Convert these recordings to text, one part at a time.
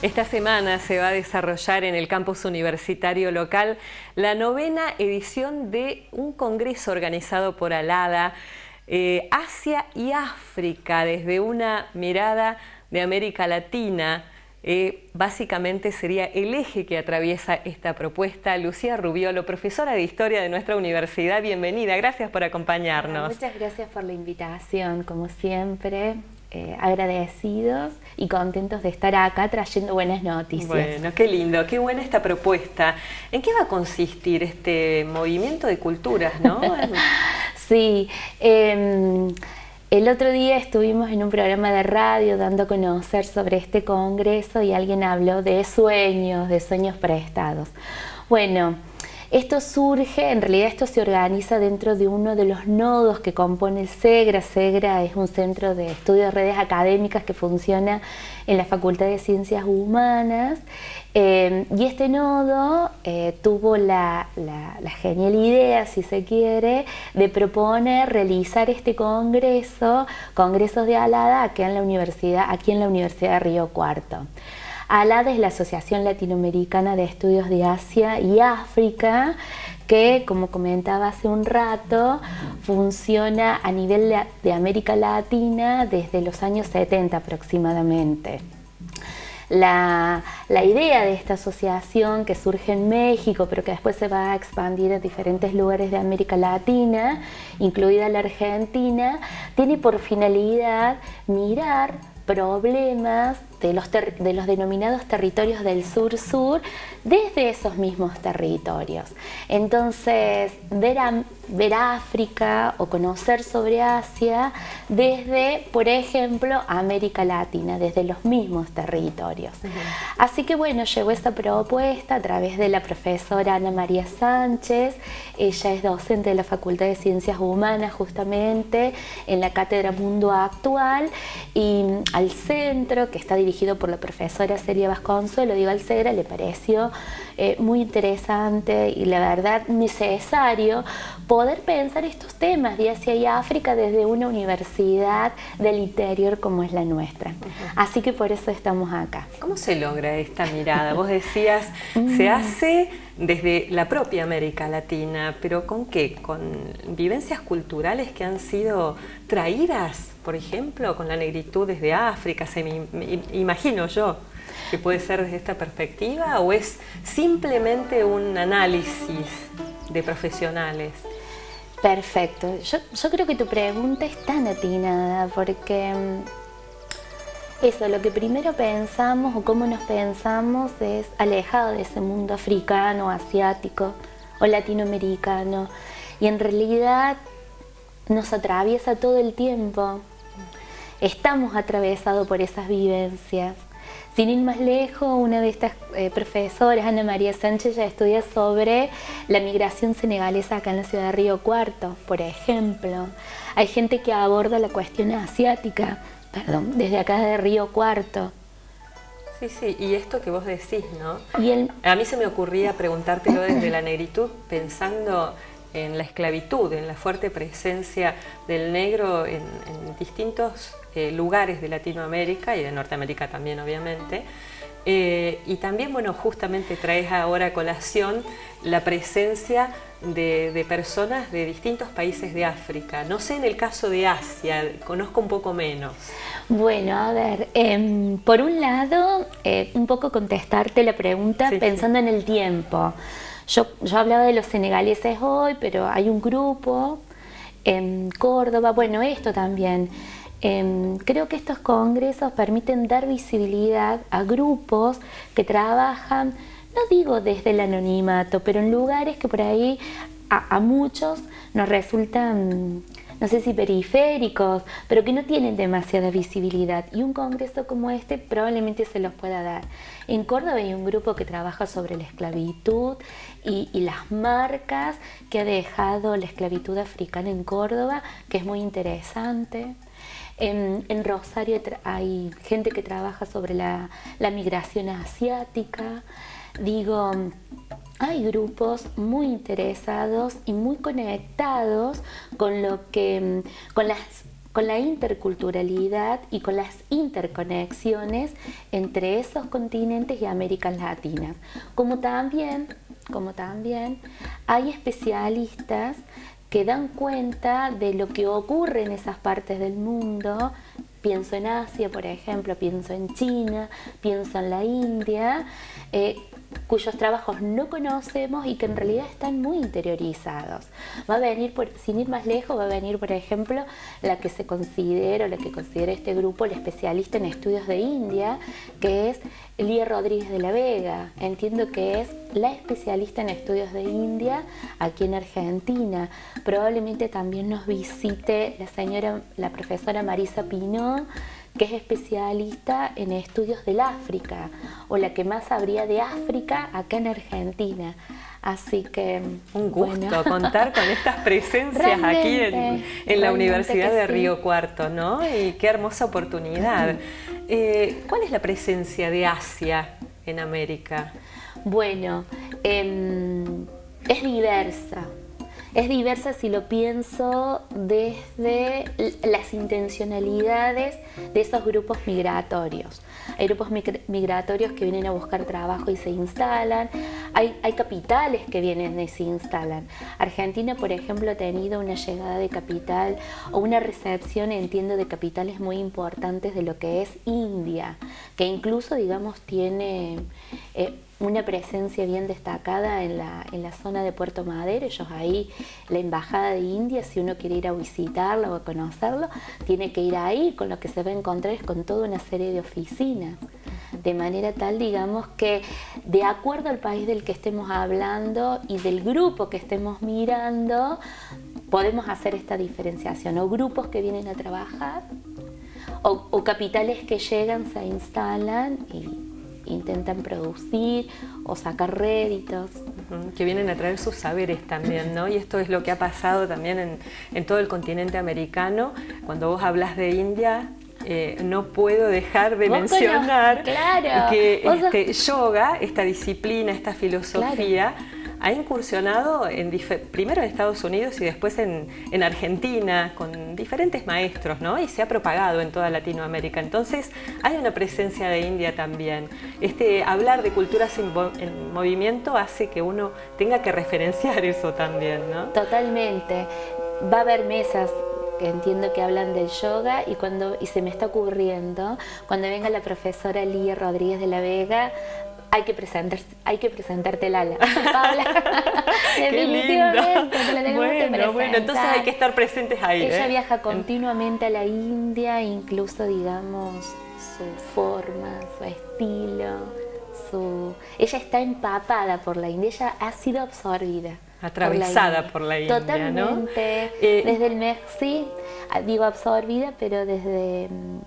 Esta semana se va a desarrollar en el campus universitario local la 9ª edición de un congreso organizado por ALADA, Asia y África, desde una mirada de América Latina. Básicamente sería el eje que atraviesa esta propuesta. Lucía Rubiolo, profesora de Historia de nuestra universidad, bienvenida, gracias por acompañarnos. Muchas gracias por la invitación, como siempre. Agradecidos y contentos de estar acá trayendo buenas noticias. Bueno, qué lindo, qué buena esta propuesta. ¿En qué va a consistir este movimiento de culturas, no? Sí, el otro día estuvimos en un programa de radio dando a conocer sobre este congreso y alguien habló de sueños prestados. Bueno, esto surge, en realidad esto se organiza dentro de uno de los nodos que compone el SEGRA. SEGRA es un centro de estudio de redes académicas que funciona en la Facultad de Ciencias Humanas, y este nodo tuvo la genial idea, si se quiere, de proponer realizar este congresos de ALADA aquí en la Universidad de Río Cuarto. ALADA es la Asociación Latinoamericana de Estudios de Asia y África, que, como comentaba hace un rato, funciona a nivel de América Latina desde los años 70 aproximadamente. La idea de esta asociación, que surge en México, pero que después se va a expandir a diferentes lugares de América Latina, incluida la Argentina, tiene por finalidad mirar problemas de los denominados territorios del sur-sur desde esos mismos territorios. Entonces, ver África o conocer sobre Asia desde, por ejemplo, América Latina, desde los mismos territorios. Así que bueno, llegó esta propuesta a través de la profesora Ana María Sánchez. Ella es docente de la Facultad de Ciencias Humanas, justamente en la Cátedra Mundo Actual, y al centro, que está dirigido por la profesora Celia Vasconcelos, al SEGRA le pareció muy interesante y la verdad necesario poder pensar estos temas de Asia y África desde una universidad del interior como es la nuestra. Así que por eso estamos acá. ¿Cómo se logra esta mirada? Vos decías, se hace desde la propia América Latina, pero ¿con qué? ¿Con vivencias culturales que han sido traídas, por ejemplo, con la negritud desde África? Me imagino yo que puede ser desde esta perspectiva, ¿o es simplemente un análisis de profesionales? Perfecto. Yo creo que tu pregunta es tan atinada, porque eso, lo que primero pensamos o cómo nos pensamos es alejado de ese mundo africano, asiático o latinoamericano, y en realidad nos atraviesa todo el tiempo. Estamos atravesados por esas vivencias. Sin ir más lejos, una de estas profesoras, Ana María Sánchez, ya estudia sobre la migración senegalesa acá en la ciudad de Río Cuarto, por ejemplo. Hay gente que aborda la cuestión asiática, desde acá de Río Cuarto. Sí, sí, y esto que vos decís, ¿no? A mí se me ocurría preguntártelo desde la negritud, pensando en la esclavitud, en la fuerte presencia del negro en distintos lugares de Latinoamérica y de Norteamérica también, obviamente. Y también, bueno, justamente traes ahora a colación la presencia de personas de distintos países de África. No sé en el caso de Asia, conozco un poco menos. Bueno, a ver, por un lado, un poco contestarte la pregunta pensando en el tiempo. Yo hablaba de los senegaleses hoy, pero hay un grupo en Córdoba, bueno, esto también. Creo que estos congresos permiten dar visibilidad a grupos que trabajan, no digo desde el anonimato, pero en lugares que por ahí a muchos nos resultan, no sé si periféricos, pero que no tienen demasiada visibilidad. Y un congreso como este probablemente se los pueda dar. En Córdoba hay un grupo que trabaja sobre la esclavitud y las marcas que ha dejado la esclavitud africana en Córdoba, que es muy interesante. En Rosario hay gente que trabaja sobre la migración asiática. Digo, hay grupos muy interesados y muy conectados con las con la interculturalidad y con las interconexiones entre esos continentes y América Latina. Como también hay especialistas que dan cuenta de lo que ocurre en esas partes del mundo. Pienso en Asia, por ejemplo, pienso en China, pienso en la India, cuyos trabajos no conocemos y que en realidad están muy interiorizados. Va a venir, sin ir más lejos, va a venir, por ejemplo, la que considera este grupo el especialista en estudios de India, que es Lía Rodríguez de la Vega. Entiendo que es la especialista en estudios de India aquí en Argentina. Probablemente también nos visite la profesora Marisa Pinó, que es especialista en estudios del África, o la que más sabría de África acá en Argentina. Así que un gusto contar con estas presencias aquí en la Universidad de Río Cuarto, ¿no? Y qué hermosa oportunidad. ¿Cuál es la presencia de Asia en América? Bueno, es diversa. Es diversa si lo pienso desde las intencionalidades de esos grupos migratorios. Hay grupos migratorios que vienen a buscar trabajo y se instalan. Hay capitales que vienen y se instalan. Argentina, por ejemplo, ha tenido una llegada de capital o una recepción, entiendo, de capitales muy importantes de lo que es India, que incluso, digamos, tiene una presencia bien destacada en la zona de Puerto Madero. Ellos ahí, la Embajada de India, si uno quiere ir a visitarlo o a conocerlo, tiene que ir ahí, con lo que se va a encontrar es con toda una serie de oficinas. De manera tal, digamos, que de acuerdo al país del que estemos hablando y del grupo que estemos mirando, podemos hacer esta diferenciación. O grupos que vienen a trabajar, o capitales que llegan, se instalan y intentan producir o sacar réditos. Que vienen a traer sus saberes también, ¿no? Y esto es lo que ha pasado también en todo el continente americano. Cuando vos hablas de India, no puedo dejar de mencionar que yoga, esta disciplina, esta filosofía, ha incursionado primero en Estados Unidos y después en Argentina con diferentes maestros, ¿no? Y se ha propagado en toda Latinoamérica. Entonces hay una presencia de India también. Hablar de culturas en movimiento hace que uno tenga que referenciar eso también, ¿no? Totalmente. Va a haber mesas que entiendo que hablan del yoga y se me está ocurriendo, cuando venga la profesora Lía Rodríguez de la Vega, hay que presentarte, Lala. Paula, definitivamente, te la tenemos que presentar. Bueno, entonces hay que estar presentes ahí. Ella viaja continuamente a la India, incluso, digamos, su forma, su estilo, ella está empapada por la India, ella ha sido absorbida. Atravesada por la India, totalmente, ¿no? Desde sí, digo absorbida, pero desde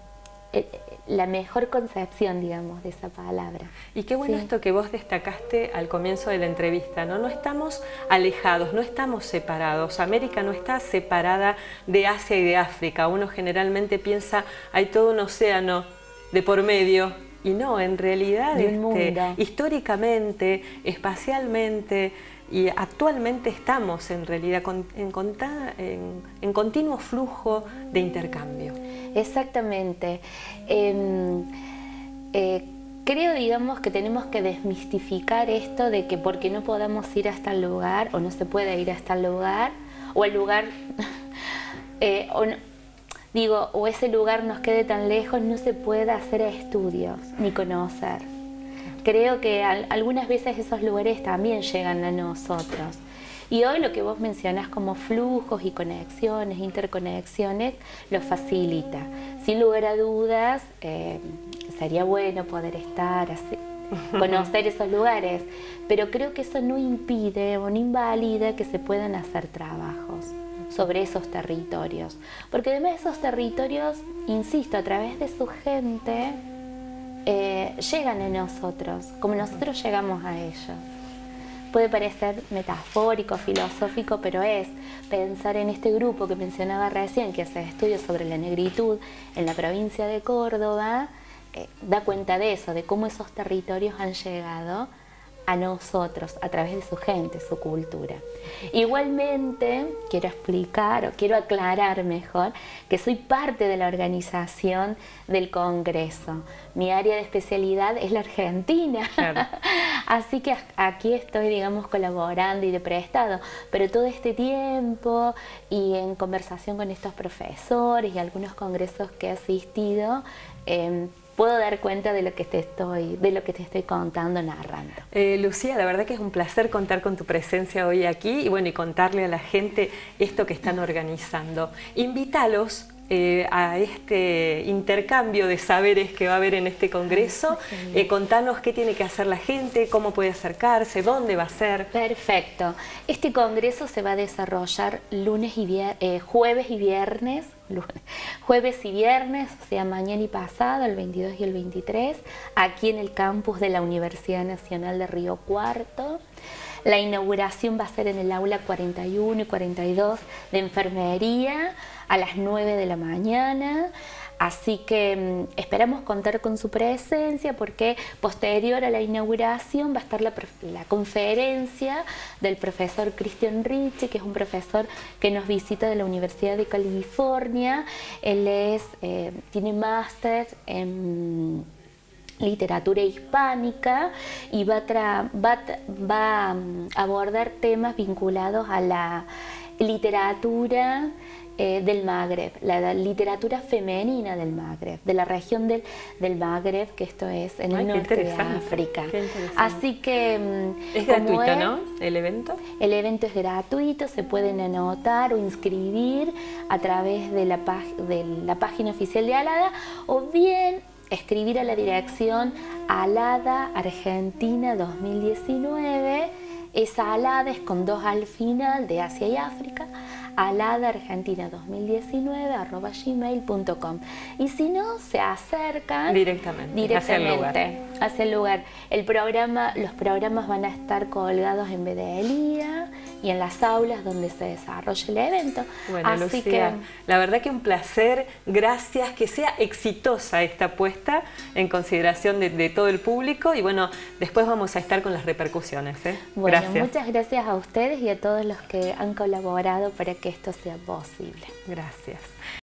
la mejor concepción, digamos, de esa palabra. Y qué bueno esto que vos destacaste al comienzo de la entrevista, ¿no? No estamos alejados, no estamos separados. América no está separada de Asia y de África. Uno generalmente piensa, hay todo un océano de por medio. Y no, en realidad, históricamente, espacialmente y actualmente estamos en realidad en continuo flujo de intercambio. Exactamente. Creo, digamos, que tenemos que desmistificar esto de que porque no podamos ir hasta el lugar o no se puede ir hasta el lugar o el lugar o ese lugar nos quede tan lejos, no se puede hacer estudios ni conocer. Creo que algunas veces esos lugares también llegan a nosotros. Y hoy lo que vos mencionás como flujos y conexiones, interconexiones, lo facilita. Sin lugar a dudas, sería bueno poder estar así, conocer esos lugares, pero creo que eso no impide o no invalida que se puedan hacer trabajos sobre esos territorios, porque además esos territorios, insisto, a través de su gente llegan a nosotros, como nosotros llegamos a ellos. Puede parecer metafórico, filosófico, pero es pensar en este grupo que mencionaba recién, que hace estudios sobre la negritud en la provincia de Córdoba, da cuenta de eso, de cómo esos territorios han llegado a nosotros a través de su gente, su cultura. Igualmente, quiero explicar o quiero aclarar mejor que soy parte de la organización del Congreso. Mi área de especialidad es la Argentina, claro. Así que aquí estoy, digamos, colaborando y de prestado, pero todo este tiempo y en conversación con estos profesores y algunos congresos que he asistido, puedo dar cuenta de lo que te estoy contando, narrando. Lucía, la verdad que es un placer contar con tu presencia hoy aquí y bueno, y contarle a la gente esto que están organizando. Invítalos a este intercambio de saberes que va a haber en este congreso. Contanos qué tiene que hacer la gente, cómo puede acercarse, dónde va a ser. Perfecto. Este congreso se va a desarrollar jueves y viernes, o sea, mañana y pasado, el 22 y el 23, aquí en el campus de la Universidad Nacional de Río Cuarto. La inauguración va a ser en el aula 41 y 42 de enfermería a las 9 de la mañana. Así que esperamos contar con su presencia porque posterior a la inauguración va a estar la conferencia del profesor Christian Ricci, que es un profesor que nos visita de la Universidad de California. Él tiene máster en literatura hispánica y va a abordar temas vinculados a la literatura del Magreb, la literatura femenina del Magreb, de la región del Magreb, que esto es en el norte de África. Así que es gratuito, ¿no? ¿El evento? El evento es gratuito, se pueden anotar o inscribir a través de la página oficial de ALADA o bien escribir a la dirección ALADA Argentina 2019. Esa ALADA es con 2 al final, de Asia y África, aladaargentina2019@gmail.com. Y si no, se acercan directamente hacia el lugar. Los programas van a estar colgados en Bedelía y en las aulas donde se desarrolla el evento. Bueno, así Lucía, la verdad que un placer, gracias, que sea exitosa esta puesta en consideración de todo el público y bueno, después vamos a estar con las repercusiones. Bueno, gracias. Muchas gracias a ustedes y a todos los que han colaborado para que esto sea posible. Gracias.